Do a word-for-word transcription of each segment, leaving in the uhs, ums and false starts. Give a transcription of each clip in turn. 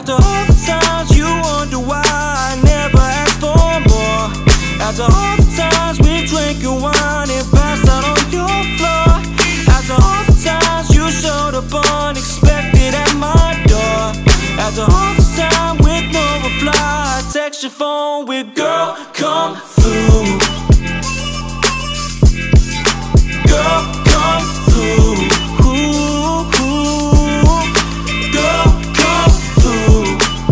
After all the times you wonder why I never asked for more. After all the times we drank your wine and passed out on your floor. After all the times you showed up unexpected at my door. After all this time with no reply, I text your phone with "Girl, come through. Girl, come through. Ooh, ooh. Girl, come through.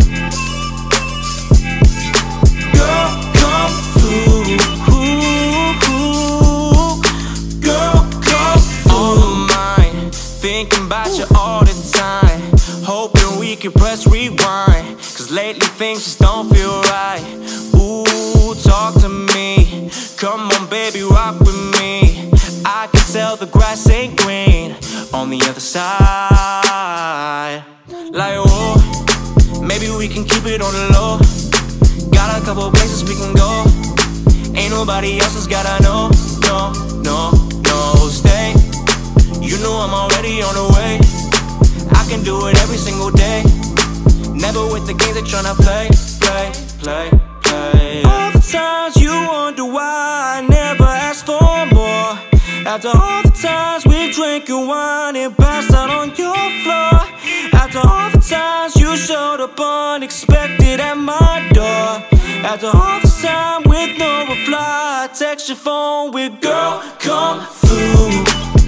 Girl, come through. Ooh, ooh. Girl, come through. On my mind, thinking about you all the time, hoping we can press rewind, cause lately things just don't feel right. Ooh, talk to me, come on baby, rock with me. I can tell the grass ain't green on the other side. Like oh, maybe we can keep it on the low. Got a couple places we can go, ain't nobody else has gotta know. No, no, no, stay. You know I'm already on the way. I can do it every single day. Never with the games they're tryna play, play, play, play. All the times you wonder why I never asked for more. After all the times we drank your wine and passed out on your floor. After all the times you showed up unexpected at my door. After all this time with no reply, I text your phone with "Girl, come through.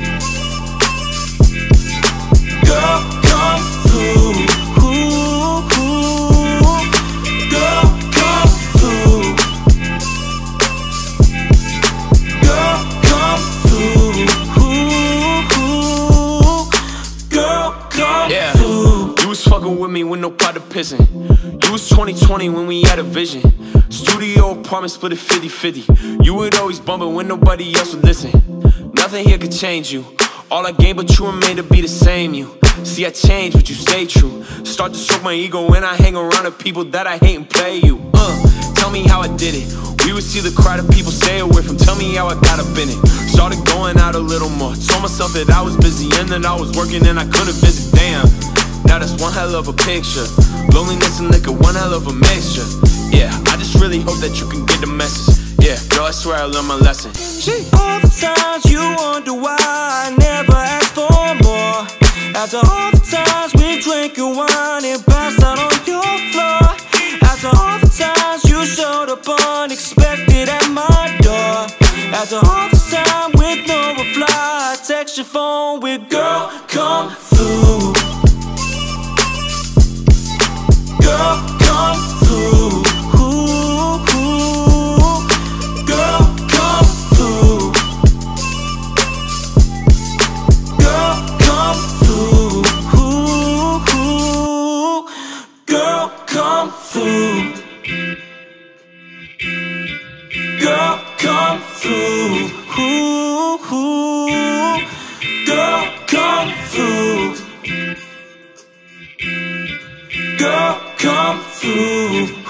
Girl, come through. Ooh, ooh. Girl, come through. Girl, come through. Ooh, ooh. Girl, come yeah. through. You was fucking with me with no pot of pissing. You was twenty twenty when we had a vision. Studio apartment split it fifty fifty. You would always bump it when nobody else would listen. Nothing here could change you. All I gained but you remain to be the same you. See I changed but you stay true. Start to stroke my ego when I hang around the people that I hate and play you. Uh, tell me how I did it. We would see the crowd of people stay away from. Tell me how I got up in it. Started going out a little more. Told myself that I was busy and that I was working and I couldn't visit. Damn, now that's one hell of a picture. Loneliness and liquor, one hell of a mixture. Yeah, I just really hope that you can get the message. Yeah, girl, I swear I learned my lesson. All the times you wonder why I never asked for more. After all the times we drank your wine and passed out on your floor. After all the times you showed up unexpected at my door. After all this time with no reply, I text your phone with "Girl, come through. Girl, come through. Ooh, ooh. Girl, come through. Girl, come through. Ooh, ooh. Girl, come through. Girl, come through. Ooh, ooh. Girl, come through. Girl, come through.